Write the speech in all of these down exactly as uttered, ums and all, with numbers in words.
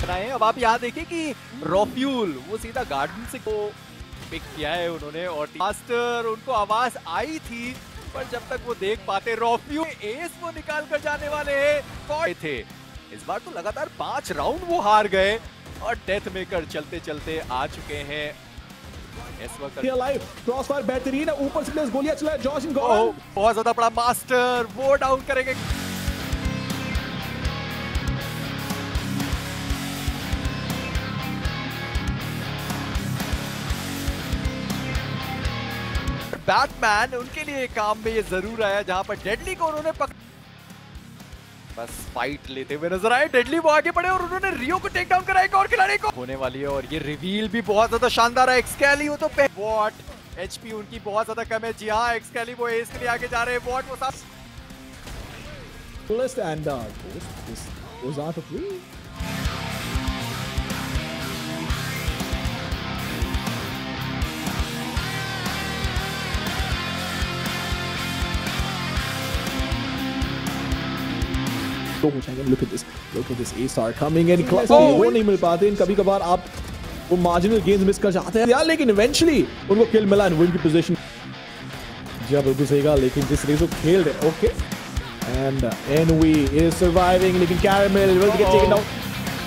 है। अब आप यहाँ देखिए कि रॉफ्यूल वो सीधा गार्डन से को पिक किया है उन्होंने और मास्टर उनको आवाज आई थी पर जब तक वो देख पाते रॉफ्यूल एस वो निकाल कर जाने वाले हैं थे। इस बार तो लगातार पांच राउंड वो हार गए और डेथ मेकर चलते चलते आ चुके हैं। इस वक्त क्रॉसफायर बेहतरीन है, ऊपर से गोलियां चला जॉश इन गॉन, बहुत ज्यादा बड़ा मास्टर वो डाउन करेंगे। बैटमैन उनके लिए काम में ये जरूर आया जहां पर डेडली को उन्होंने पक... बस फाइट लेते हुए नजर आए। डेडली वो आगे बढ़े और उन्होंने रियो को टेक डाउन करा एक और खिलाड़ी को होने वाली है और ये रिवील भी बहुत ज्यादा शानदार है। एक्सकैली वो तो वॉट एचपी उनकी बहुत ज्यादा कम है। जी हाँ एक्सकैली वो एस के लिए आगे जा रहे हैं। वॉट वो साथ and uh, this goes out of three. Look at this, look at this A star coming in close. वो नहीं मिल पाते इन, कभी कभार आप वो मार्जिनल गेम्स मिस कर जाते हैं यार, लेकिन इवेंचुअली उनको किल मिला एंड विन की पोजीशन। जी हाँ बिल्कुल सही कहा, लेकिन जिस रेस वो खेल रहे okay and Envy is surviving, लेकिन Caramel will get taken down.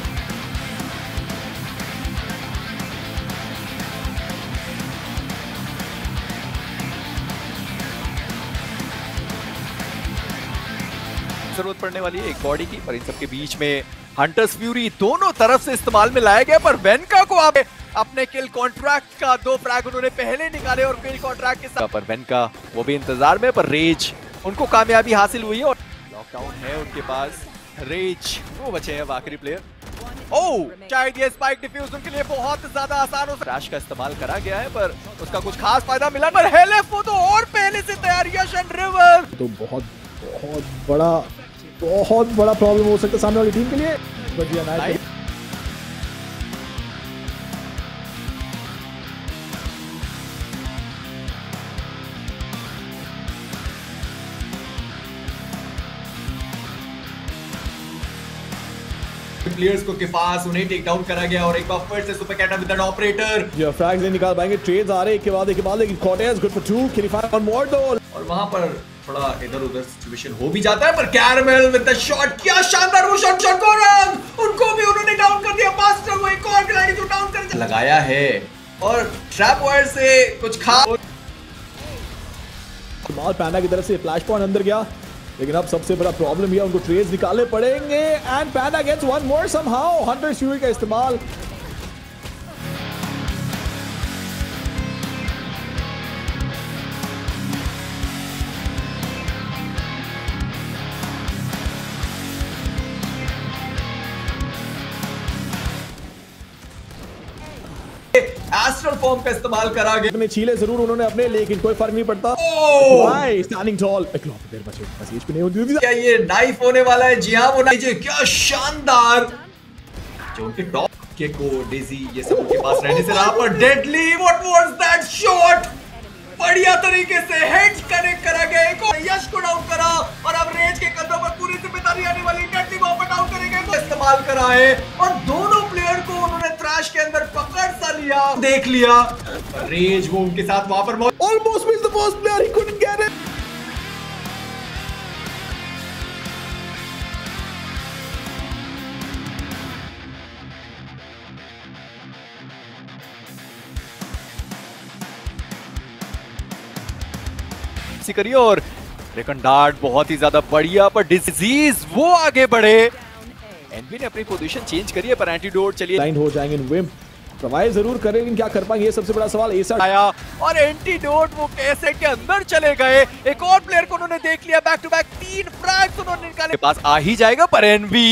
जरूरत पड़ने वाली है एक बॉडी की, पर इन सबके बीच में हंटर्स फ्यूरी दोनों तरफ से इस्तेमाल में लाया गया। पर वेनका को आप अपने किल कॉन्ट्रैक्ट का दो फ्रैग उन्होंने पहले निकाले और किल कॉन्ट्रैक्ट के साथ पर वेनका वो भी इंतजार में, पर रेज उनको कामयाबी हासिल हुई है और लॉकडाउन है उनके पास। रेज वो बचे हैं आखिरी प्लेयर। ओह शायद ये स्पाइक डिफ्यूज उनके लिए बहुत ज्यादा आसान हो सकता है। का इस्तेमाल करा गया है पर उसका कुछ खास फायदा मिला, पर हेलेफ वो तो और पहले से तैयारियां शन रिवर तो बहुत बहुत बड़ा बहुत बड़ा प्रॉब्लम हो सकता है सामने वाली टीम के लिए। प्लेयर्स को के पास उन्हें टेक डाउन करा गया और एक बार फिर से सुपर कैटा विद एन ऑपरेटर ये फ्रैग्स नहीं निकाल पाएंगे। ट्रेड्स आ रहे एक के बाद एक के बाद, लेकिन कॉर्टेज good for two, can find one more दो और वहां पर थोड़ा इधर उधर सिचुएशन हो भी जाता है। पर कैरामेल विद द शॉट, क्या शानदार वो शॉट शॉट गोरंग उनको भी उन्होंने डाउन कर दिया। मास्टर वो एक और खिलाड़ी जो डाउन कर लगाया है और ट्रैप वायर से कुछ खा माल पैंडा की तरफ से फ्लैश पॉइंट अंदर गया, लेकिन अब सबसे बड़ा प्रॉब्लम ये उनको ट्रेड्स निकालने पड़ेंगे and panda gets one more somehow. Hunter fury का इस्तेमाल एस्ट्रल फॉर्म का इस्तेमाल करा गया। इतने छीले जरूर उन्होंने अपने, लेकिन कोई फर्क नहीं पड़ता। भाई स्टैंडिंग टॉल इकलौते देर बचे, बस एच पे नहीं होती। क्या ये नाइफ होने वाला है? जी हां वो नाइफ है। क्या शानदार जो उनके टॉप के को डेजी ये सब उनके पास रहने से रहा, पर deadly what was that shot, बढ़िया तरीके से हेड कनेक्ट करा गया। एक और यश को डाउन करा और अब रेज के कंधों पर पूरी जिम्मेदारी आने वाली। डेडली को डाउन करेंगे तो इस्तेमाल करा है और दोनों प्लेयर को उन्होंने थ्रैश के अंदर पकड़ सा लिया, देख लिया। रेज वो उनके साथ वहां पर almost miss the first player, he couldn't get it. करिए और रेकंडार्ड बहुत ही ज्यादा बढ़िया, पर डिजीज वो आगे बढ़े। एनबी ने अपनी पोजीशन चेंज करी है पर एंटीडोट चलिए लाइन हो जाएंगे। विम सर्वाइव जरूर करें, लेकिन क्या कर पाएंगे ये सबसे बड़ा सवाल। एसा आया और एंटीडोट वो कैसे के अंदर चले गए। एक और प्लेयर को उन्होंने देख लिया, बैक टू बैक तीन फ्रैग्स उन्होंने निकाले। पास आ ही जाएगा पर NB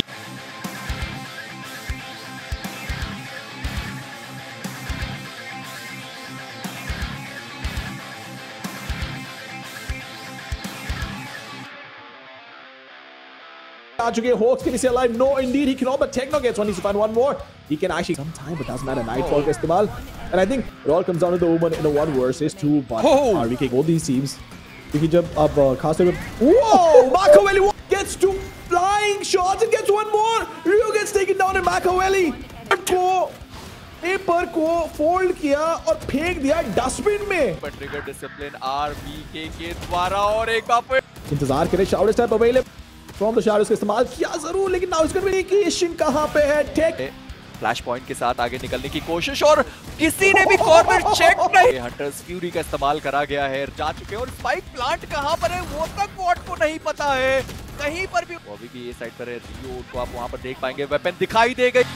Hawks can stay alive. No, indeed, he cannot. But Techno gets one. Needs to find one more. He can actually some time, but doesn't matter. Nightfall ka istemal. And I think it all comes down to the woman in a one versus two. But oh. R V K all these teams. Because jab ab खास तौर पे whoa, Marco Welly gets two flying shots and gets one more. Rio gets taken down and Machiavelli को paper को fold किया और फेंक दिया dustbin में। पर ट्रिगर डिसिप्लिन आरबीके के द्वारा और एक बार फिर इंतजार करें, shadow step available from the shadows का इस्तेमाल किया जरूर, लेकिन नाउ इसका वेरिएशन कहां पे है? टेक फ्लैश पॉइंट के साथ आगे निकलने की कोशिश और किसी ने भी कॉर्नर चेक नहीं। हंटर्स फ्यूरी का इस्तेमाल करा गया है, जा चुके हैं और स्पाइक प्लांट कहां पर है वो तक वॉट को नहीं पता है कहीं पर भी। वो अभी भी ये साइड पर है, रियो को आप वहां पर देख पाएंगे, वेपन दिखाई दे गई।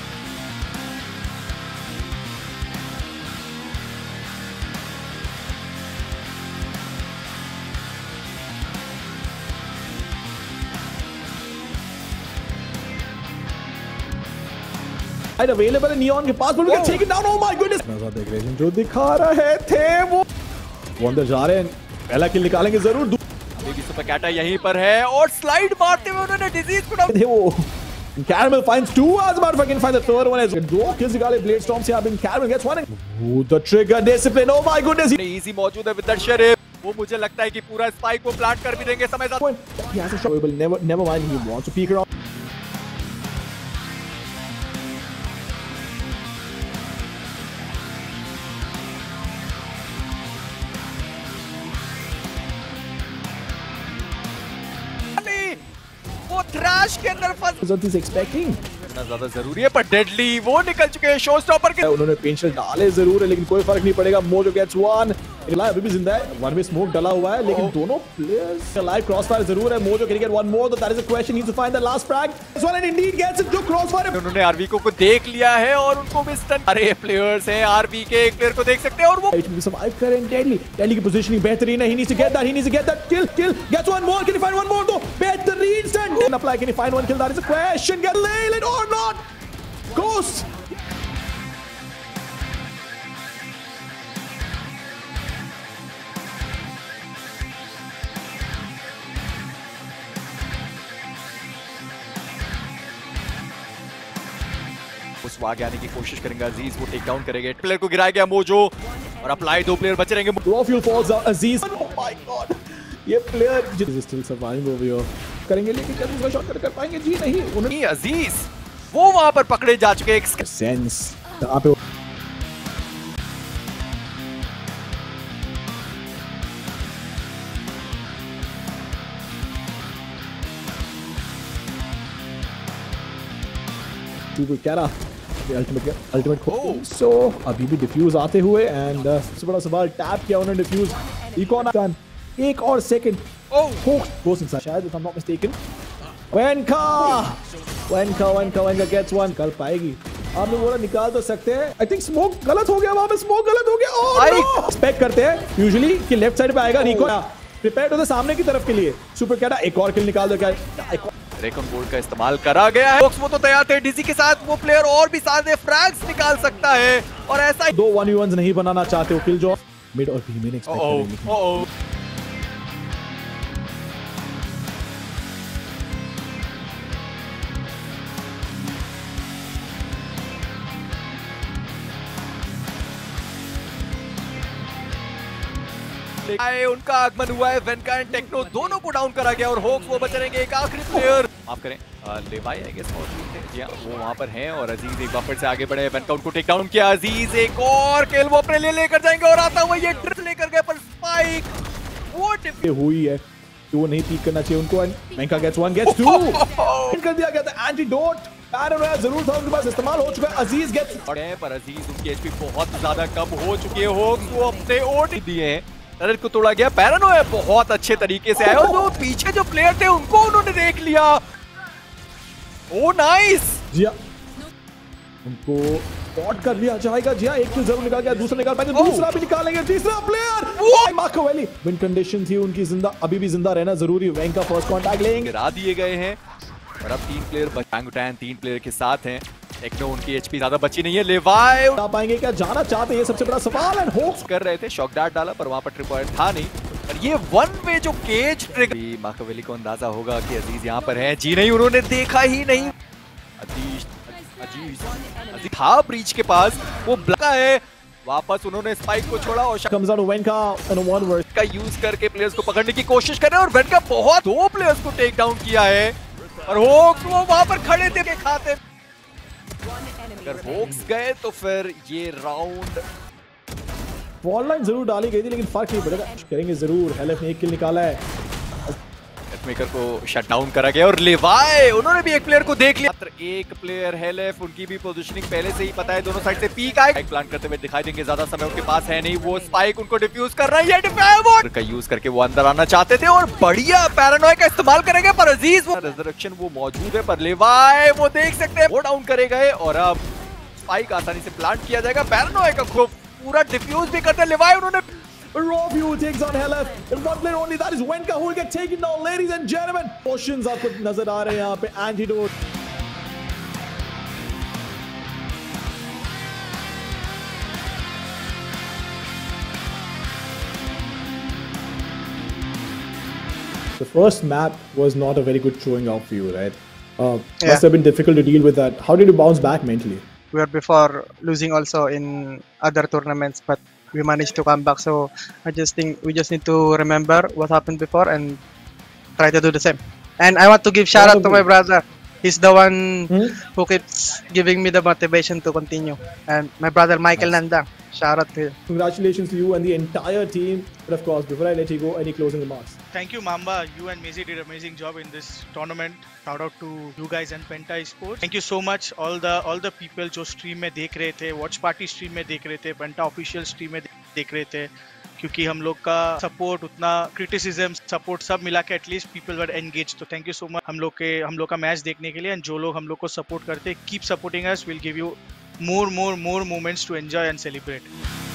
अवेलेबल है नियॉन के पास, but we can take it down. Oh my goodness! नजर देख रहे हैं जो दिखा रहे थे वो वो अंदर जा रहे हैं, पहला किल निकालेंगे जरूर। अभी भी सुपर कैटा यहीं पर है और स्लाइड मारते हुए उन्होंने डिजीज को थे वो। Caramel finds two as about fucking find the third one as दो kills निकाले ब्लेड स्टॉर्म से। अब Caramel gets one. Oh, the trigger discipline. Oh my goodness! Easy मौजूद है विद द शेरिफ। वो मुझे लगता है कि पूरा स्पाइक को प्लांट कर भी देंगे समय साथ। He has a shot. Will never never mind. He wants to peek around. वो थ्रैश के अंदर फंस What he's expecting? इतना ज्यादा जरूरी है, पर डेडली वो निकल चुके हैं शो स्टॉपर के। उन्होंने पेंशल डाले जरूर है लेकिन कोई फर्क नहीं पड़ेगा। मोजो गेट्स वन, इलाय अभी भी जिंदा है, वन वे स्मोक डाला हुआ है लेकिन दोनों प्लेयर्स लाइव क्रॉसफायर जरूर है। Mojo can get one more, that is a question, needs to find the last frag. This one and indeed gets it, जो क्रॉसफायर उन्होंने आरवीको को देख लिया है और उनको भी स्टन। अरे प्लेयर्स हैं आरवीके, एक प्लेयर को देख सकते हैं और वो सर्वाइव करें। डेडली डेडली की पोजीशनिंग बेहतरीन है, he needs to get that, he needs to get that kill kill gets one more, can you find one more? दो बेहतरीन stun can apply, can you find one kill? That is a question, get lead और not Ghost! उस आगे आने की कोशिश करेंगे अजीज, वो टेक डाउन करेंगे। प्लेयर को गिराया गया मोजो और अप्लाई, दो प्लेयर बचे रहेंगे। Raw falls out, Aziz. Oh my god! ये player is still surviving over here. करेंगे लेकिन क्या दूसरा शॉट कर पाएंगे? जी नहीं, उन्होंने अजीज वो वहां पर पकड़े जा चुके हैं। सेंस कहां पे टू क्या रहा अल्टीमेट अल्टीमेट खो। सो अभी भी डिफ्यूज आते हुए एंड सबसे बड़ा सवाल, टैप किया उन्होंने डिफ्यूज, इकॉन डन, एक और सेकंड। ओह गोस इनसाइड शायद, if I am not mistaken. वेनका वेनका वेनका वेनका गेट्स वन, कर पाएगी? आपने बोला निकाल तो सकते हैं। आई थिंक स्मोक गलत हो गया, वहां पे स्मोक गलत हो गया। ओह एक्सपेक्ट करते हैं यूजुअली कि लेफ्ट साइड पे आएगा निको, प्रिपेयर्ड होते सामने की तरफ के लिए। सुपर कैटा एक और किल निकाल दो क्या? रेकॉन बोल्ट का इस्तेमाल करा गया है। वो तो तैयार थे डिजी के साथ, वो प्लेयर और भी सारे फ्रैग्स निकाल सकता है और ऐसा दो वन वी वंस नहीं बनाना चाहते हो। किल जो मिड और बी में एक्सपेक्ट करेंगे। ओह आए उनका आगमन हुआ है। वेनका एंड टेक्नो दोनों को डाउन करा गया और होक्स वो बचे रहेंगे। एक आखिरी प्लेयर माफ करें लेवाई आई गेस जी हां, वो वहां पर हैं और अजीज एक बार फिर से आगे बढ़े। वेनका उनको टेक डाउन किया, अजीज एक और किल वो अपने लिए लेकर जाएंगे और आता हुआ ये ट्रिप लेकर गए, पर स्पाइक वो टिप हुई है तो वो नहीं पीक करना चाहिए उनको। वेनका गेट्स वन गेट्स टू कर दिया गया था। एंटीडोट जरूर था उनके पास, इस्तेमाल हो चुका है। अजीज गेट्स पर अजीज उनकी एचपी बहुत ज्यादा कम हो चुकी है। होक्स वो अपने ओटी दिए हैं, टनल को तोड़ा गया। पैरानो है बहुत अच्छे तरीके से आया और जो पीछे जो प्लेयर थे उनको उन्होंने देख लिया। ओ नाइस जी हां, उनको स्पॉट कर लिया जाएगा। जी हां, एक किल जरूर निकाल गया, दूसरा निकाल पाएंगे, दूसरा भी निकालेंगे, तीसरा प्लेयर मार्कोवेली। विन कंडीशन थी उनकी, जिंदा अभी भी जिंदा रहना जरूरी। वेंका फर्स्ट कांटेक्ट लेंगे, गिरा दिए गए हैं और अब तीन प्लेयर बचांगुटैन तीन प्लेयर के साथ हैं। टेक्नो उनकी एचपी ज्यादा बची नहीं है। लेवाई आ पाएंगे क्या? जाना चाहते हैं, ये सबसे बड़ा सवाल है। होक्स कर रहे थे, शॉक डार्ट डाला पर वहां पर ट्रिप पॉइंट था नहीं। और ये वन वे जो केज ट्रिगर, मार्कोवेली को अंदाजा होगा कि अजीज यहां पर है। जी नहीं, उन्होंने देखा ही नहीं। अजीज अजीज अजीज था ब्रीच के पास, वो ब्लॉका है। वापस उन्होंने स्पाइक को छोड़ा और comes out वेनका in a one verse का यूज करके प्लेयर्स को पकड़ने की कोशिश कर रहे हैं और वेनका बहुत दो प्लेयर्स को टेक डाउन किया है और होक्स वो वहां पर खड़े थे के खाते अगर होक्स गए तो फिर ये राउंड वॉल लाइन जरूर डाली गई थी लेकिन फर्क नहीं पड़ेगा, करेंगे जरूर। हेलेफ ने एक किल निकाला है, मेकर को शट डाउन करा गया और लेवाई उन्होंने भी एक प्लेयर को देख लिया। मात्र एक प्लेयर हेलेफ, उनकी भी पोजीशनिंग पहले से ही पता है, दोनों साइड से पीक आए प्लान करते हुए दिखाई देंगे, ज्यादा समय उनके पास है नहीं। वो स्पाइक उनको डिफ्यूज कर रहा है, डिफेंस का यूज करके वो अंदर आना चाहते थे और बढ़िया पैरानॉय का इस्तेमाल करेंगे पर अजीज वो रिजरेक्शन वो मौजूद है पर लेवाई वो देख सकते हैं वो डाउन करे गए और अब स्पाइक आसानी से प्लांट किया जाएगा। पैरानॉय का खूब पूरा डिफ्यूज भी करते लेवाई उन्होंने Raw Fuel takes on Health, and one player only, that is Wenka, who will get taken down, ladies and gentlemen. Potions आपको नजर आ रहे हैं यहाँ पे, Antidote. The first map was not a very good showing out for you, right? Uh, Yeah. Must have been difficult to deal with that. How did you bounce back mentally? We were before losing also in other tournaments, but we managed to come back. So I just think we just need to remember what happened before and try to do the same. And I want to give shout out to my brother. He's the one Hmm? who keeps giving me the motivation to continue. And my brother Michael Nandang, shout out to you. Congratulations to you and the entire team. But of course, before I let you go, any closing remarks? Thank you, Mamba. You and Mazy did an amazing job in this tournament. Shout out to you guys and Penta Esports. Thank you so much, all the all the people जो stream में देख रहे थे, watch party stream में देख रहे थे, Penta official stream में देख रहे थे, क्योंकि हम लोग का support उतना criticism support सब मिला के at least people were engaged. तो thank you so much हम लोग के हम लोग का match देखने के लिए and जो लोग हम लोग को support करते, keep supporting us. We'll give you more more more moments to enjoy and celebrate.